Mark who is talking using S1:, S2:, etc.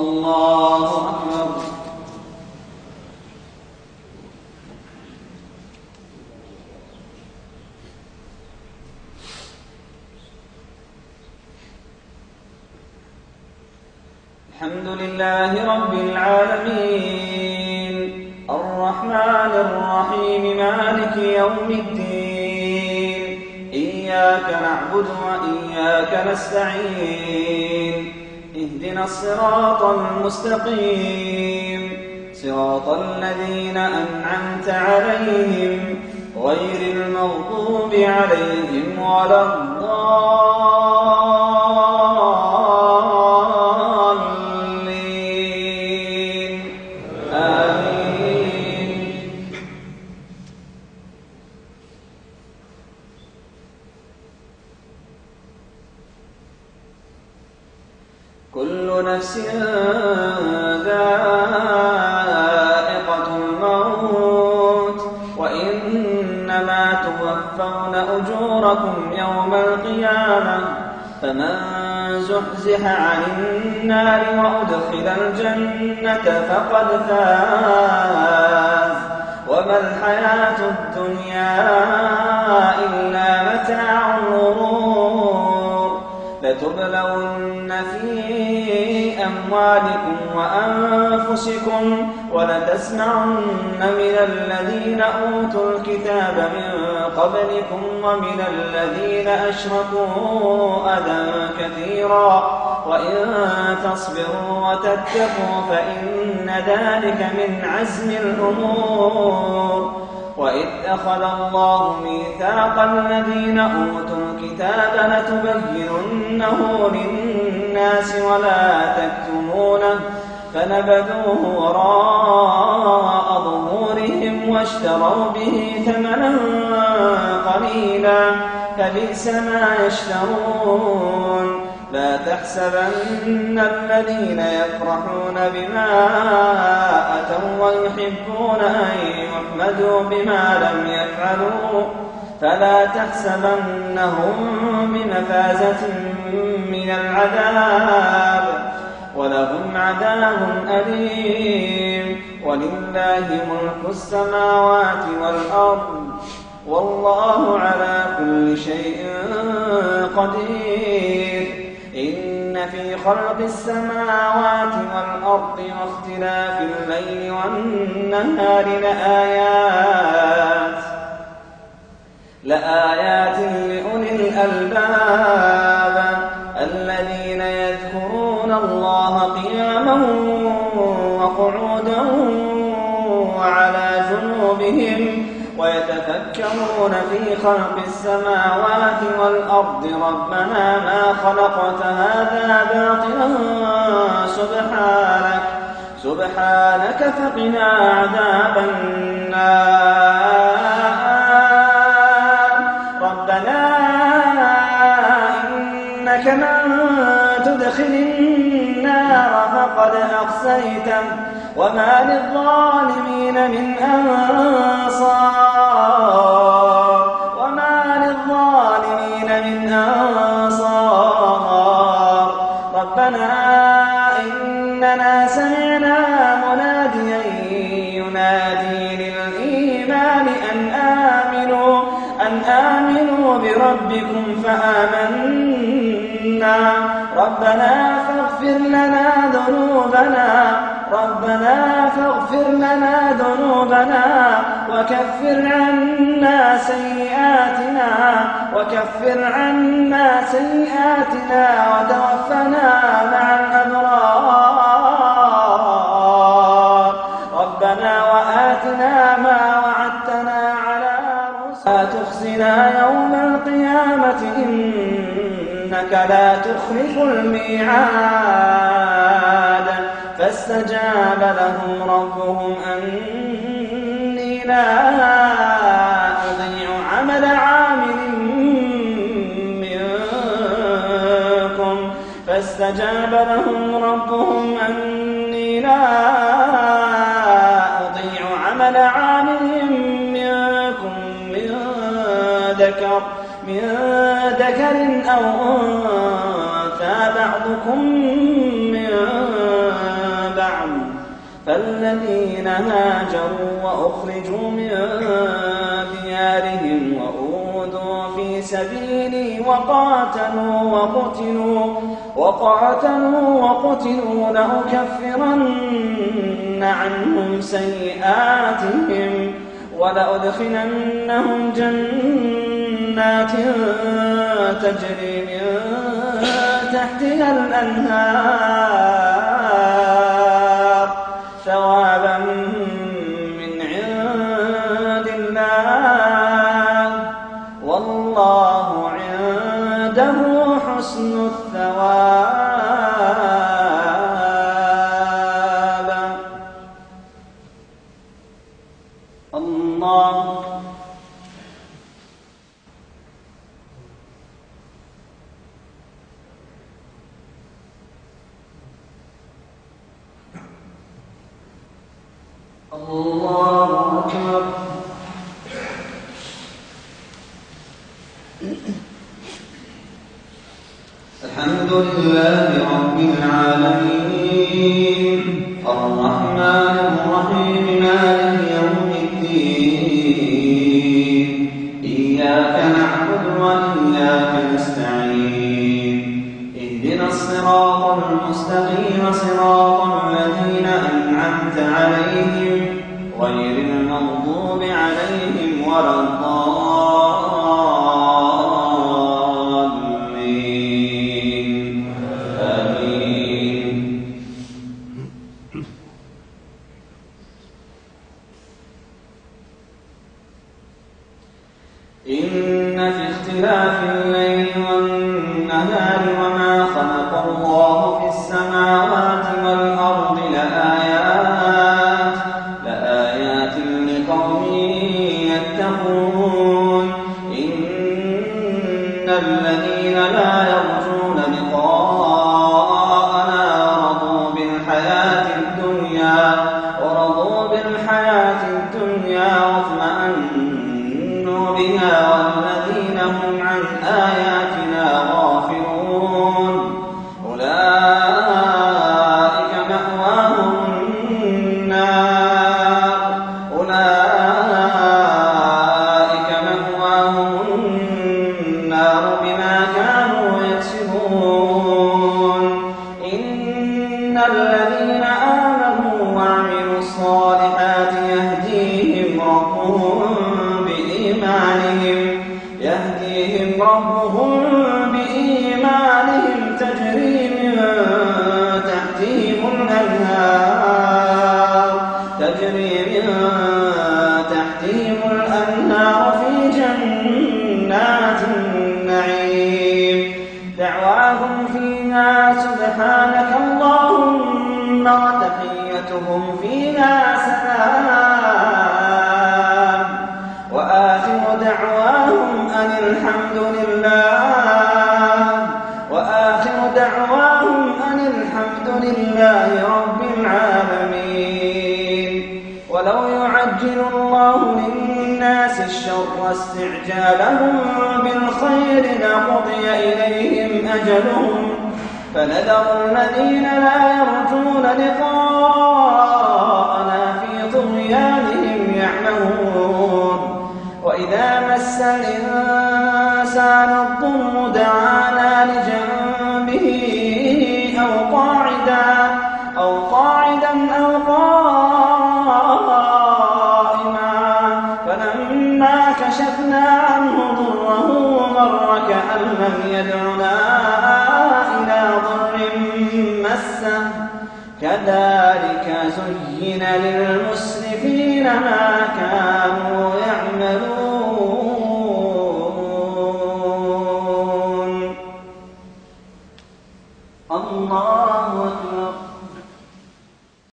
S1: الله أكبر. الحمد لله رب العالمين الرحمن الرحيم مالك يوم الدين إياك نعبد وإياك نستعين اهدنا الصراط المستقيم صراط الذين أنعمت عليهم غير المغضوب عليهم ولا الضالين آمين. كل نفس ذائقة الموت وإنما توفون أجوركم يوم القيامة فمن زحزح عن النار وأدخل الجنة فقد فاز وما الحياة الدنيا إلا متاع الغرور. لتبلون في أموالكم وأنفسكم ولتسمعن من الذين أوتوا الكتاب من قبلكم ومن الذين أشركوا أذى كثيرا وإن تصبروا وتتقوا فإن ذلك من عزم الأمور. وإذ أخذ الله ميثاق الذين أوتوا الكتاب لتبيننه للناس ولا تكتمونه فنبذوه وراء ظهورهم واشتروا به ثمنا قليلا فبئس ما يشترون. لا تحسبن الذين يفرحون بما أتوا ويحبون أن يحمدوا بما لم يفعلوا فلا تحسبنهم بمفازة من العذاب ولهم عذاب أليم. ولله ملك السماوات والأرض والله على كل شيء قدير. إن في خلق السماوات والأرض واختلاف الليل والنهار لآيات لأولي الألباب الذين يذكرون الله قياما وقعودا وعلى جنوبهم ويتفكرون في خلق السماوات والأرض ربنا ما خلقت هذا باطلا سبحانك فقنا عذاب النار. ربنا إنك من تدخل النار فقد أخزيته وما للظالمين من أنصار. ربنا إننا سمعنا مناديا ينادي للإيمان أن آمنوا بربكم فآمنا. ربنا فاغفر لنا ذنوبنا وكفر عنا سيئاتنا وتوفنا مع الأبرار. ربنا وآتنا ما وعدتنا على رسلك لا تخزنا يوم القيامة إنك لا تخلف الميعاد. فاستجاب لهم ربهم أني لا أضيع عمل عامل منكم فاستجاب لهم ربهم أني لا أضيع عمل عامل منكم من ذكر أو أنثى بعضكم من فالذين هاجروا وأخرجوا من ديارهم وأوذوا في سبيلي وقاتلوا وقتلوا لأكفرن عنهم سيئاتهم ولأدخلنهم جنات تجري من تحتها الأنهار ثوابا من عند الله والله عنده حسن الثواب. الله أكبر. الحمد لله رب العالمين الرحمن الرحيم مالك يوم الدين إياك نعبد وإياك نستعين اهدنا الصراط المستقيم صراط الذين أنعمت عليهم غير المغضوب عليهم ولا الضالين آمين. إن في اختلاف الليل والنهار وما خلق الله في السماوات والأرض لآيات لقوم يتقون. إن الذين لا يرجون لقاءنا ورضوا بالحياة الدنيا واطمأنوا بها والذين هم عن آياتنا غافلون أولئك مأواهم النار بما كانوا يكسبون. إن الذين آمنوا وعملوا الصالحات يهديهم ربهم بإيمانهم تجري من تحتهم الأنهار في جنات النعيم دعواهم فيها سبحانك اللهم وتحيتهم فيها سلام وآخر دعواهم أن الحمد لله رب العالمين. ولو يعجل الله للناس الشر استعجالهم بالخير لقضي إليهم أجلهم فنذر الذين لا يرجون لقاءنا في طغيانهم يعمهون. وإذا مس الإنسان الضر دعانا لجنبه أو قاعدا أو قائما فلما كشفنا عنه ضره مر كأن لم يدعنا إلى ضر مسه كذلك زين للمسرفين ما